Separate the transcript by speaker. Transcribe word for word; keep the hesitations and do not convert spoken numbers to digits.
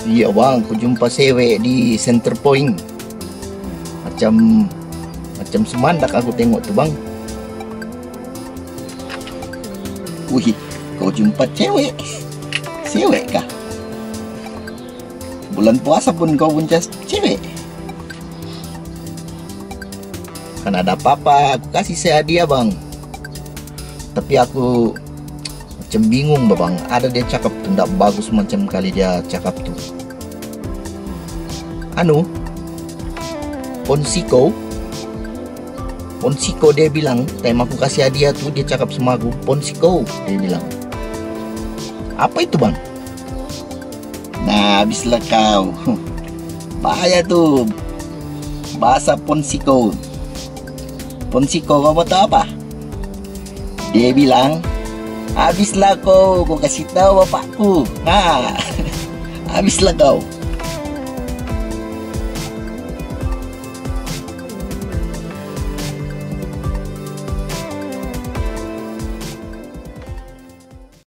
Speaker 1: Iya bang, aku jumpa cewek di Center Point. Macam Macam semandak aku tengok tu bang. Wih, kau jumpa cewek? Cewek kah? Bulan puasa pun kau punya cewek? Kan ada apa-apa, aku kasih saya hadiah bang. Tapi aku macam bingung bang. Ada dia cakap tu tidak bagus macam kali dia cakap tu. Anu, Ponsiko, Ponsiko dia bilang, time aku kasih hadiah tu dia cakap sama aku, Ponsiko dia bilang. Apa itu bang? Nah, habislah kau. Bahaya tu bahasa Ponsiko. Ponsiko kau tahu apa? Dia bilang, habislah kau, kau kasih tahu bapakku. Nah, habislah kau.